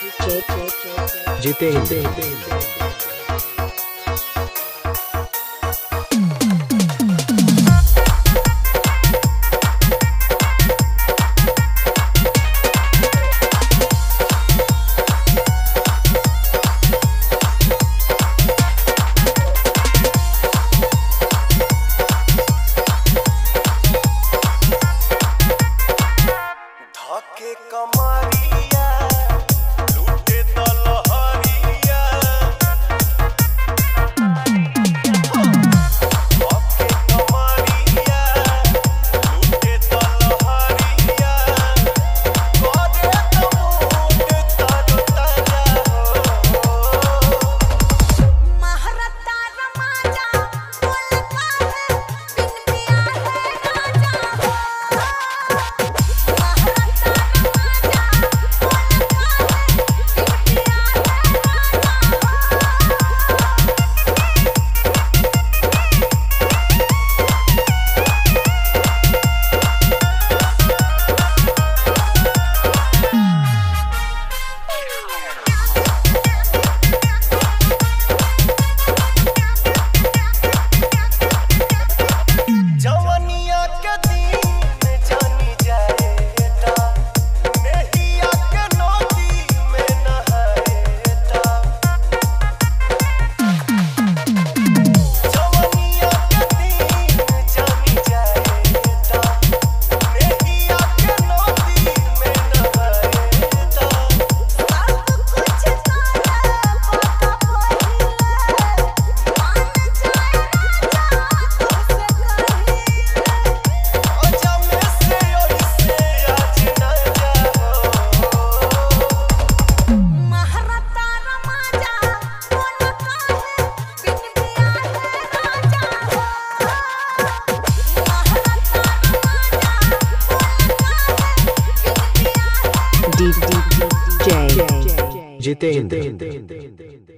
जितेंद्र। धाके कमारिया लूटे दलहरिया, धाके कमारिया लूटे दलहरिया, करे तमुंड तारो ताजा हो। महारता रमाजा बोलता है बिन पिया है राजा हो। जवनिया के दिन जानी जाएता, नेहिया के नदी में नहाएता। जवनिया के दिन जानी जाएता, नेहिया के नदी में नहाएता। सब कुछ तारा पता पहिले मान जाए राजा तुझसे कहीं। आजा में से ओइसे आज न जाओ। महारता रमाजा बोलता है बिन पिया है राजा हो। महारता रमाजा बोलता है बिन पिया है। जितेंद्र।